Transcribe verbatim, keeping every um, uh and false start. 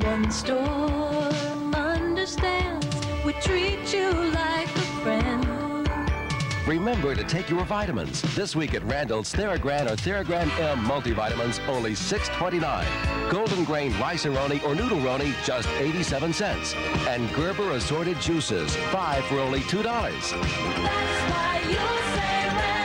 One store understands, we treat you like a friend. Remember to take your vitamins. This week at Randall's, Theragram or Theragram M multivitamins, only six twenty-nine. Golden grain rice-a-roni or noodle-roni, just eighty-seven cents. And Gerber assorted juices, five for only two dollars. That's why you say Randall.